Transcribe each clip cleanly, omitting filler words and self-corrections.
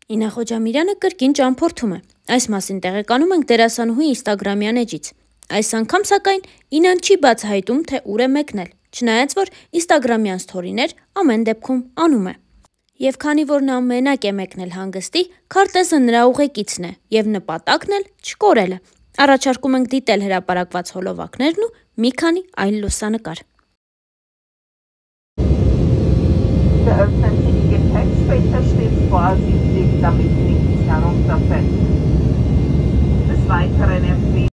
Ինա Խոջամիրյանը կրկին ճամփորդում է։ Այս մասին տեղեկանում ենք դերասանուհի Instagram-յան էջից։ Այս անգամ սակայն Ինան չի բացահայտում, թե ուր է մեկնել, չնայած որ Instagram-յան սթորիներ ամեն դեպքում անում է։ Եվ քանի որ նա մենակ է մեկնել հանգստի, քարտեզը նրա ուղեկիցն է եւ նպատակն էլ չկորելը։ Առաջարկում ենք դիտել հրապարակված հոլովակներն ու մի քանի այլ լուսանկար։ Öffentliche Text später steht vorsichtig, damit nichts herunterfällt. Des Weiteren empfehlen.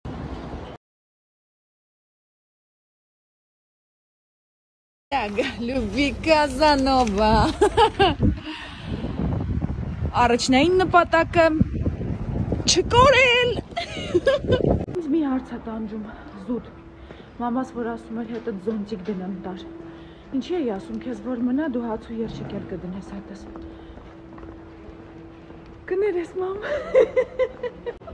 Любви Казանովա։ Առաջնային նպատակը չկորել։ Ինձ մի հարց է տանջում, զուտ։ Մամաս որ ասում էր հետը զոնտիկ դնեմ տար։ Ինչի էի ասում քեզ որ մնա դու հաց ու երջիկ կդնես հետս։ Կներես մամ։